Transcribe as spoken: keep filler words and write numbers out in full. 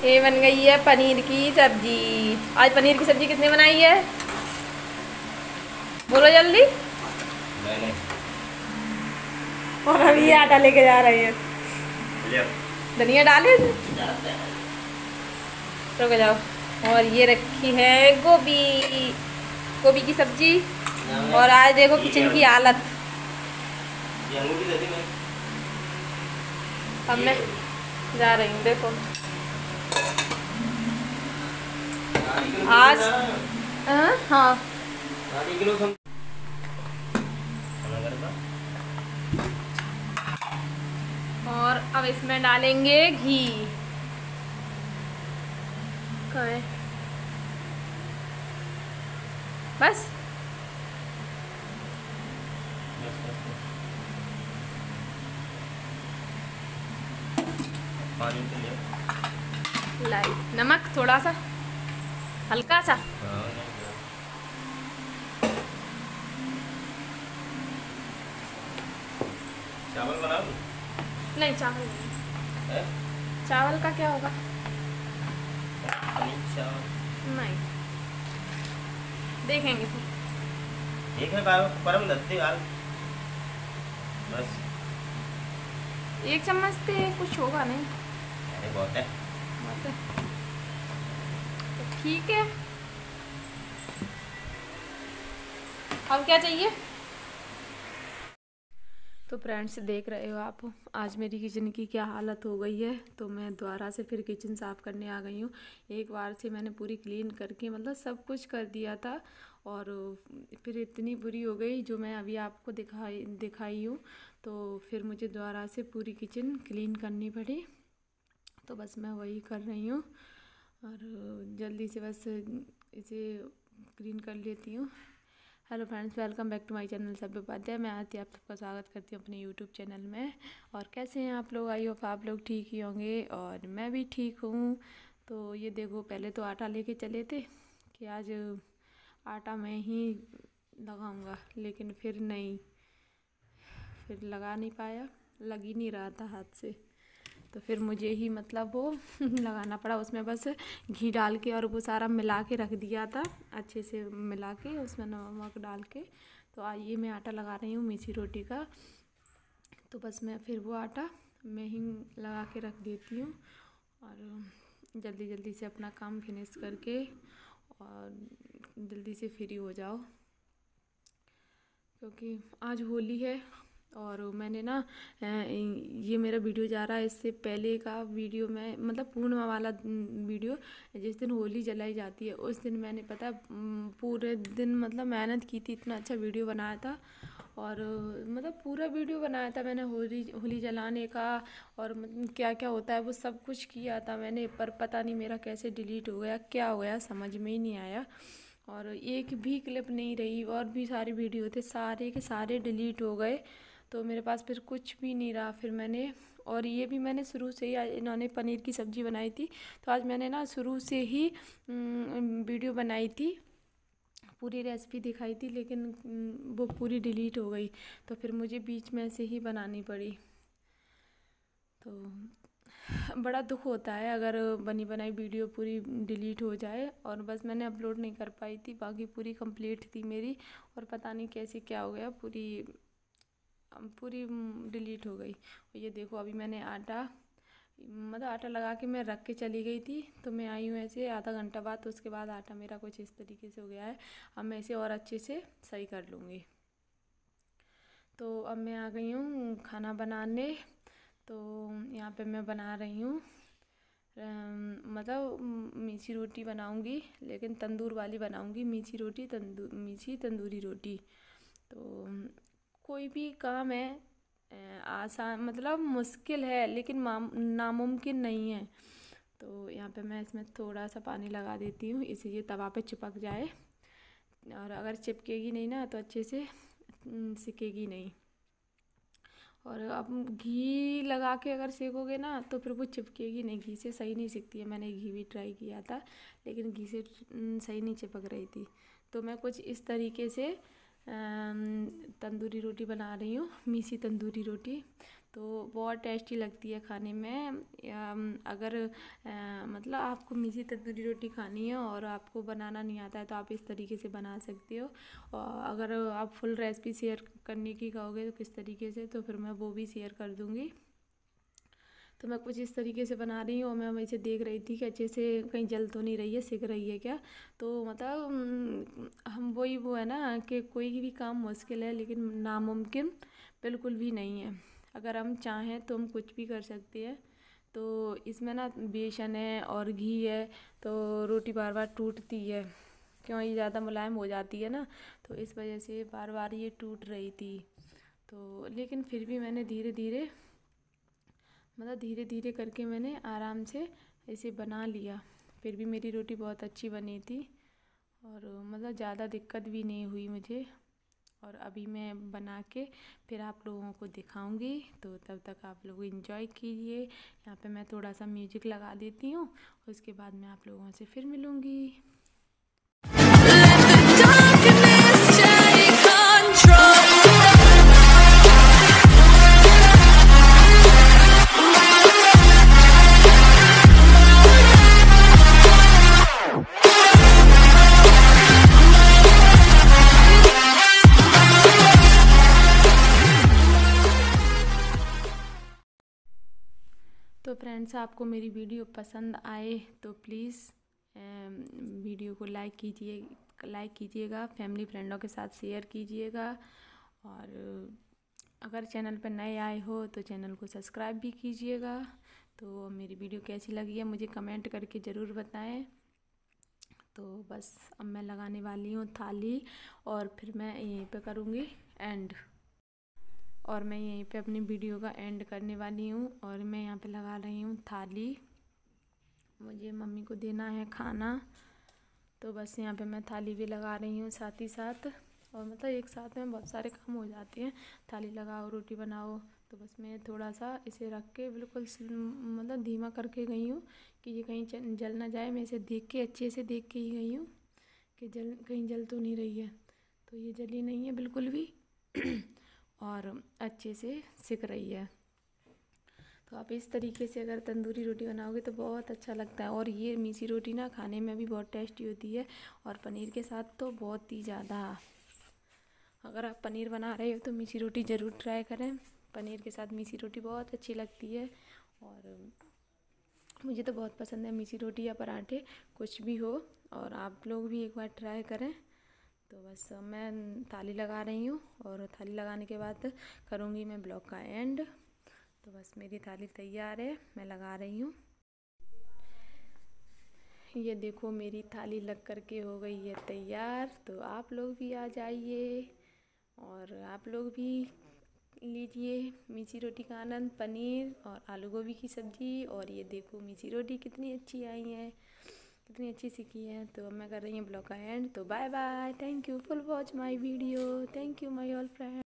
ये बन गई है पनीर की सब्जी। आज पनीर की सब्जी किसने बनाई है? बोलो जल्दी। मैंने। और अभी ये आटा लेके जा रही है। धनिया डाले रुक जाओ। और ये रखी है गोभी, गोभी की सब्जी। और आज देखो किचन की हालत। अब मैं जा रही हूँ, देखो आज हाँ और अब इसमें डालेंगे घी। कहाँ है? बस पानी के लिए लाइट नमक थोड़ा सा, हल्का सा। चावल बना दूं? नहीं चावल नहीं। चावल का क्या होगा? नहीं देखेंगे फिर। एक है परम दत्ते यार, बस एक चम्मच से कुछ होगा नहीं। अरे बहुत है, बहुत है तो ठीक है। अब क्या चाहिए? तो फ्रेंड्स देख रहे हो आप, आज मेरी किचन की क्या हालत हो गई है। तो मैं दोबारा से फिर किचन साफ़ करने आ गई हूँ। एक बार से मैंने पूरी क्लीन करके मतलब सब कुछ कर दिया था और फिर इतनी बुरी हो गई जो मैं अभी आपको दिखाई दिखाई हूँ। तो फिर मुझे दोबारा से पूरी किचन क्लीन करनी पड़ी। तो बस मैं वही कर रही हूँ और जल्दी से बस इसे क्लीन कर लेती हूँ। Hello friends, welcome back to my channel Sabhya Upadhyay. मैं आती आप सबका स्वागत करती हूँ अपने यूट्यूब चैनल में। और कैसे हैं आप लोग? आई होप आप लोग ठीक ही होंगे और मैं भी ठीक हूँ। तो ये देखो, पहले तो आटा लेके चले थे कि आज आटा मैं ही लगाऊंगा, लेकिन फिर नहीं, फिर लगा नहीं पाया, लग ही नहीं रहा था हाथ से। तो फिर मुझे ही मतलब वो लगाना पड़ा। उसमें बस घी डाल के और वो सारा मिला के रख दिया था, अच्छे से मिला के उसमें नमक डाल के। तो आइए मैं आटा लगा रही हूँ मीठी रोटी का। तो बस मैं फिर वो आटा मैं ही लगा के रख देती हूँ और जल्दी जल्दी से अपना काम फिनिश करके और जल्दी से फ्री हो जाओ, क्योंकि आज होली है। और मैंने ना ये मेरा वीडियो जा रहा है, इससे पहले का वीडियो मैं मतलब पूर्णिमा वाला वीडियो, जिस दिन होली जलाई जाती है उस दिन मैंने पता पूरे दिन मतलब मेहनत की थी, इतना अच्छा वीडियो बनाया था। और मतलब पूरा वीडियो बनाया था मैंने होली होली जलाने का और मतलब क्या क्या होता है वो सब कुछ किया था मैंने। पर पता नहीं मेरा कैसे डिलीट हो गया, क्या हो गया समझ में ही नहीं आया। और एक भी क्लिप नहीं रही, और भी सारे वीडियो थे, सारे के सारे डिलीट हो गए। तो मेरे पास फिर कुछ भी नहीं रहा। फिर मैंने, और ये भी मैंने शुरू से ही, इन्होंने पनीर की सब्ज़ी बनाई थी तो आज मैंने ना शुरू से ही वीडियो बनाई थी, पूरी रेसिपी दिखाई थी, लेकिन वो पूरी डिलीट हो गई। तो फिर मुझे बीच में से ही बनानी पड़ी। तो बड़ा दुख होता है अगर बनी बनाई वीडियो पूरी डिलीट हो जाए। और बस मैंने अपलोड नहीं कर पाई थी, बाकी पूरी कंप्लीट थी मेरी। और पता नहीं कैसे क्या हो गया, पूरी पूरी डिलीट हो गई। ये देखो अभी मैंने आटा मतलब आटा लगा के मैं रख के चली गई थी। तो मैं आई हूँ ऐसे आधा घंटा बाद, तो उसके बाद आटा मेरा कुछ इस तरीके से हो गया है। अब मैं इसे और अच्छे से सही कर लूँगी। तो अब मैं आ गई हूँ खाना बनाने। तो यहाँ पे मैं बना रही हूँ मतलब मीठी रोटी बनाऊँगी, लेकिन तंदूर वाली बनाऊँगी। मीठी रोटी, तंदूर मीठी तंदूरी रोटी। तो कोई भी काम है आसान मतलब मुश्किल है, लेकिन नामुमकिन नहीं है। तो यहाँ पे मैं इसमें थोड़ा सा पानी लगा देती हूँ, इसे ये तवा पे चिपक जाए। और अगर चिपकेगी नहीं ना तो अच्छे से सिकेगी नहीं। और अब घी लगा के अगर सेकोगे ना तो फिर वो चिपकेगी नहीं, घी से सही नहीं सिकती है। मैंने घी भी ट्राई किया था, लेकिन घी से सही नहीं चिपक रही थी। तो मैं कुछ इस तरीके से तंदूरी रोटी बना रही हूँ, मीठी तंदूरी रोटी। तो बहुत टेस्टी लगती है खाने में। अगर आ, मतलब आपको मीठी तंदूरी रोटी खानी है और आपको बनाना नहीं आता है तो आप इस तरीके से बना सकते हो। और अगर आप फुल रेसिपी शेयर करने की कहोगे तो किस तरीके से, तो फिर मैं वो भी शेयर कर दूँगी। तो मैं कुछ इस तरीके से बना रही हूँ और मैं वैसे देख रही थी कि अच्छे से कहीं जल तो नहीं रही है, सिक रही है क्या। तो मतलब हम वही वो है ना कि कोई भी काम मुश्किल है लेकिन नामुमकिन बिल्कुल भी नहीं है। अगर हम चाहें तो हम कुछ भी कर सकते हैं। तो इसमें ना बेसन है और घी है तो रोटी बार बार टूटती है, क्यों ये ज़्यादा मुलायम हो जाती है ना, तो इस वजह से बार बार ये टूट रही थी। तो लेकिन फिर भी मैंने धीरे धीरे मतलब धीरे धीरे करके मैंने आराम से इसे बना लिया। फिर भी मेरी रोटी बहुत अच्छी बनी थी और मतलब ज़्यादा दिक्कत भी नहीं हुई मुझे। और अभी मैं बना के फिर आप लोगों को दिखाऊंगी, तो तब तक आप लोग एंजॉय कीजिए। यहाँ पे मैं थोड़ा सा म्यूजिक लगा देती हूँ, उसके बाद मैं आप लोगों से फिर मिलूँगी। तो फ्रेंड्स, आपको मेरी वीडियो पसंद आए तो प्लीज़ वीडियो को लाइक कीजिए लाइक कीजिएगा, फैमिली फ्रेंडों के साथ शेयर कीजिएगा। और अगर चैनल पर नए आए हो तो चैनल को सब्सक्राइब भी कीजिएगा। तो मेरी वीडियो कैसी लगी है मुझे कमेंट करके ज़रूर बताएं। तो बस अब मैं लगाने वाली हूँ थाली और फिर मैं यहीं पे करूँगी एंड और मैं यहीं पे अपनी वीडियो का एंड करने वाली हूँ। और मैं यहाँ पे लगा रही हूँ थाली, मुझे मम्मी को देना है खाना, तो बस यहाँ पे मैं थाली भी लगा रही हूँ साथ ही साथ। और मतलब एक साथ में बहुत सारे काम हो जाते हैं, थाली लगाओ रोटी बनाओ। तो बस मैं थोड़ा सा इसे रख के बिल्कुल मतलब धीमा करके गई हूँ कि ये कहीं जल ना जाए। मैं इसे देख के अच्छे से देख के ही गई हूँ कि जल कहीं जल तो नहीं रही है। तो ये जली नहीं है बिल्कुल भी और अच्छे से सिक रही है। तो आप इस तरीके से अगर तंदूरी रोटी बनाओगे तो बहुत अच्छा लगता है। और ये मीठी रोटी ना खाने में भी बहुत टेस्टी होती है और पनीर के साथ तो बहुत ही ज़्यादा। अगर आप पनीर बना रहे हो तो मीठी रोटी ज़रूर ट्राई करें, पनीर के साथ मीठी रोटी बहुत अच्छी लगती है। और मुझे तो बहुत पसंद है मीठी रोटी या पराठे, कुछ भी हो। और आप लोग भी एक बार ट्राई करें। तो बस मैं थाली लगा रही हूँ और थाली लगाने के बाद करूँगी मैं ब्लॉग का एंड। तो बस मेरी थाली तैयार है, मैं लगा रही हूँ। ये देखो मेरी थाली लग करके हो गई है तैयार। तो आप लोग भी आ जाइए और आप लोग भी लीजिए मीठी रोटी का आनंद, पनीर और आलू गोभी की सब्ज़ी। और ये देखो मीठी रोटी कितनी अच्छी आई है, कितनी अच्छी सीखी है। तो मैं कर रही हूँ ब्लॉग का एंड। तो bye bye, thank you for watch my video, thank you my all friend.